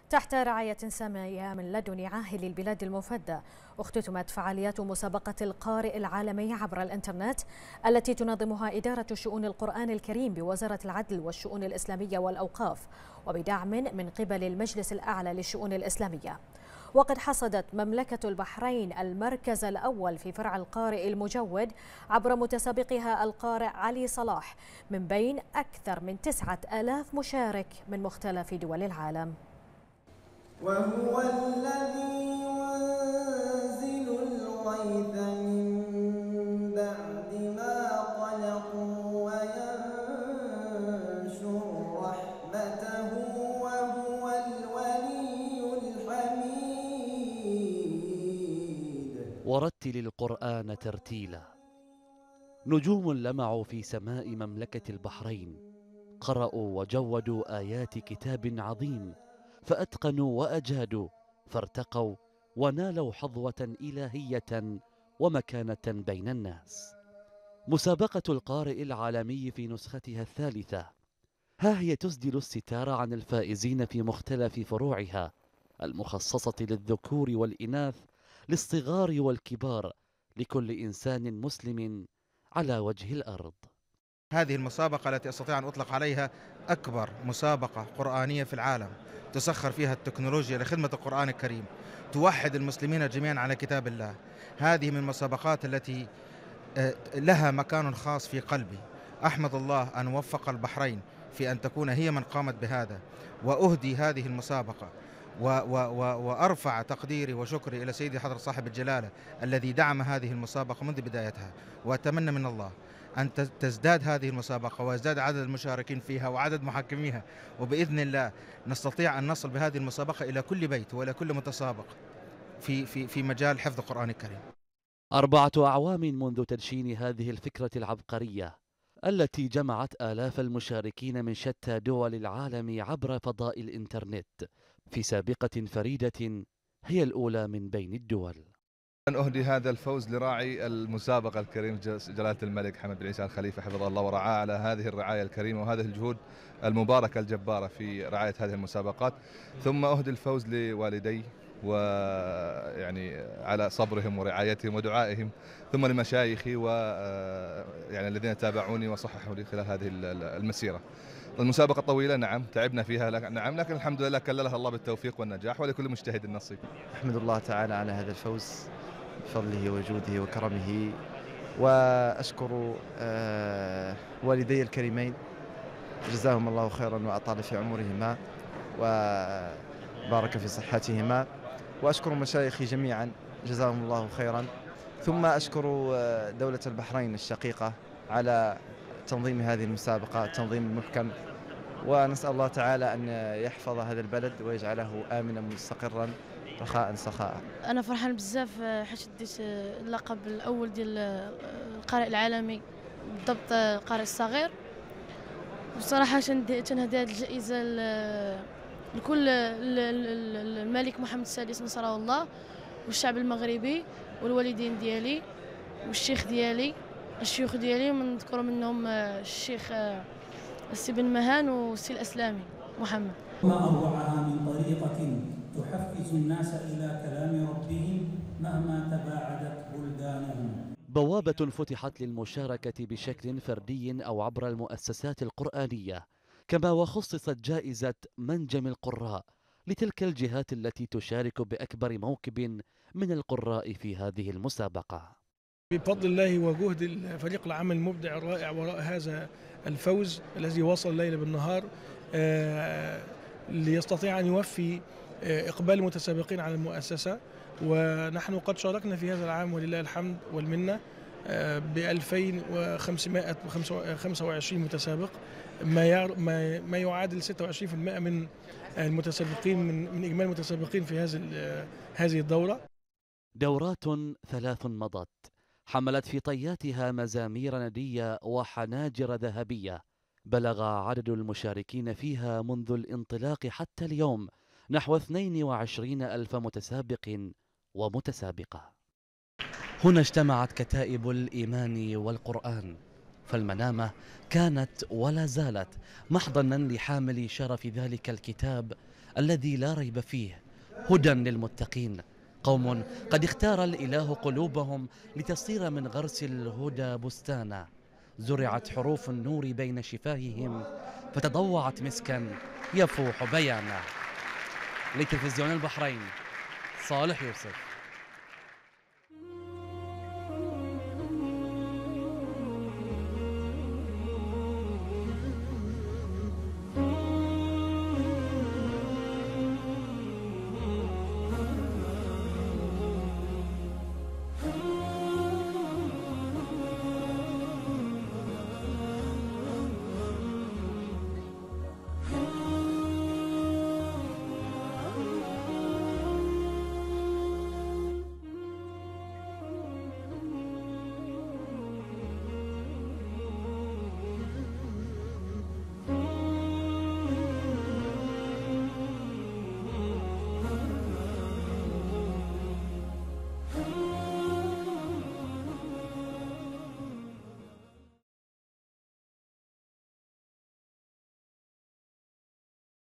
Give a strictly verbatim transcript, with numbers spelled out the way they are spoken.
تحت رعاية سامية من لدن عاهل البلاد المفدى، اختتمت فعاليات مسابقة القارئ العالمي عبر الإنترنت التي تنظمها إدارة شؤون القرآن الكريم بوزارة العدل والشؤون الإسلامية والأوقاف وبدعم من قبل المجلس الأعلى للشؤون الإسلامية. وقد حصدت مملكة البحرين المركز الأول في فرع القارئ المجود عبر متسابقها القارئ علي صلاح من بين أكثر من تسعة آلاف مشارك من مختلف دول العالم. وهو الذي ينزل الغيث من بعد ما قنطوا وينشر رحمته وهو الولي الحميد. ورتل القرآن ترتيلا. نجوم لمعوا في سماء مملكة البحرين، قرأوا وجودوا آيات كتاب عظيم، فأتقنوا وأجادوا، فارتقوا ونالوا حظوة إلهية ومكانة بين الناس. مسابقة القارئ العالمي في نسختها الثالثة ها هي تسدل الستار عن الفائزين في مختلف فروعها المخصصة للذكور والإناث، للصغار والكبار، لكل إنسان مسلم على وجه الأرض. هذه المسابقة التي أستطيع أن أطلق عليها أكبر مسابقة قرآنية في العالم، تسخر فيها التكنولوجيا لخدمة القرآن الكريم، توحد المسلمين جميعا على كتاب الله. هذه من المسابقات التي لها مكان خاص في قلبي. أحمد الله أن وفق البحرين في أن تكون هي من قامت بهذا، وأهدي هذه المسابقة و و و وأرفع تقديري وشكري إلى سيدي حضرة صاحب الجلالة الذي دعم هذه المسابقة منذ بدايتها. وأتمنى من الله أن تزداد هذه المسابقة ويزداد عدد المشاركين فيها وعدد محكميها، وبإذن الله نستطيع أن نصل بهذه المسابقة إلى كل بيت وإلى كل متسابق في في في مجال حفظ القرآن الكريم. أربعة أعوام منذ تدشين هذه الفكرة العبقرية التي جمعت آلاف المشاركين من شتى دول العالم عبر فضاء الإنترنت في سابقة فريدة هي الأولى من بين الدول. أن أهدي هذا الفوز لراعي المسابقة الكريم جلالة الملك حمد بن عيسى الخليفة حفظه الله ورعاه على هذه الرعاية الكريمة وهذه الجهود المباركة الجبارة في رعاية هذه المسابقات. ثم أهدي الفوز لوالدي ويعني على صبرهم ورعايتهم ودعائهم، ثم لمشايخي و يعني الذين تابعوني وصححوا لي خلال هذه المسيرة. المسابقة طويلة، نعم، تعبنا فيها، نعم، لكن الحمد لله كللها الله بالتوفيق والنجاح ولكل مجتهد النصيب. أحمد الله تعالى على هذا الفوز بفضله وجوده وكرمه، وأشكر والدي الكريمين جزاهم الله خيرا وأطال في عمرهما وبارك في صحتهما، وأشكر مشايخي جميعا جزاهم الله خيرا، ثم أشكر دولة البحرين الشقيقة على تنظيم هذه المسابقة تنظيم محكم، ونسأل الله تعالى أن يحفظ هذا البلد ويجعله آمنا مستقرا رخاء سخاء. أنا فرحان بزاف حيت شديت اللقب الأول ديال القارئ العالمي، بالضبط القارئ الصغير. بصراحة تنهدي هذه الجائزة لكل الملك محمد السادس نصره الله والشعب المغربي والوالدين ديالي والشيخ ديالي الشيوخ ديالي، ونذكر منهم الشيخ السي بن مهان والسي الأسلامي محمد. ما أروعها من طريقة تحفز الناس إلى كلام ربهم مهما تباعدت بلدانهم. بوابة فتحت للمشاركة بشكل فردي أو عبر المؤسسات القرآنية، كما وخصصت جائزة منجم القراء لتلك الجهات التي تشارك بأكبر موكب من القراء في هذه المسابقة. بفضل الله وجهد فريق العمل المبدع الرائع وراء هذا الفوز الذي وصل الليل بالنهار ليستطيع أن يوفي إقبال المتسابقين على المؤسسة. ونحن قد شاركنا في هذا العام ولله الحمد والمنة ب ألفين وخمسمائة وخمسة وعشرين متسابق، ما ما يعادل ستة وعشرين بالمئة من المتسابقين من من إجمالي المتسابقين في هذه هذه الدورة. دورات ثلاث مضت حملت في طياتها مزامير ندية وحناجر ذهبية. بلغ عدد المشاركين فيها منذ الانطلاق حتى اليوم نحو اثنين وعشرين ألف متسابق ومتسابقة. هنا اجتمعت كتائب الإيمان والقرآن، فالمنامة كانت ولا زالت محضنا لحامل شرف ذلك الكتاب الذي لا ريب فيه هدى للمتقين، قوم قد اختار الإله قلوبهم لتصير من غرس الهدى بستانا، زرعت حروف النور بين شفاههم فتضوعت مسكا يفوح بيانا. لتلفزيون البحرين، صالح يوسف.